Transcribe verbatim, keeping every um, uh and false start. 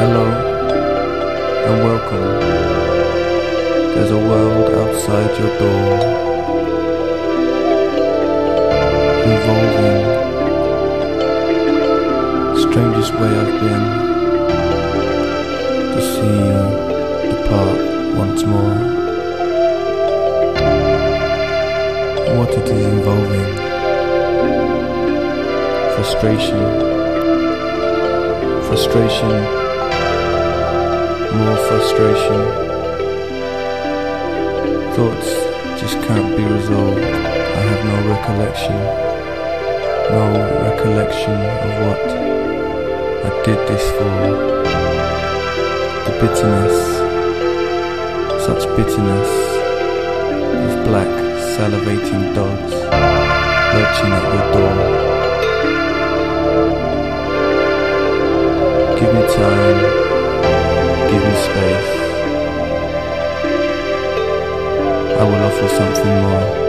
Hello and welcome. There's a world outside your door, evolving. Strangest way I've been to see you depart once more. What it is involving. Frustration. Frustration. More frustration. Thoughts just can't be resolved. I have no recollection. No recollection of what I did this for. The bitterness. Such bitterness. Of black salivating dogs lurching at your door. Give me time. Give me space. I will offer something more.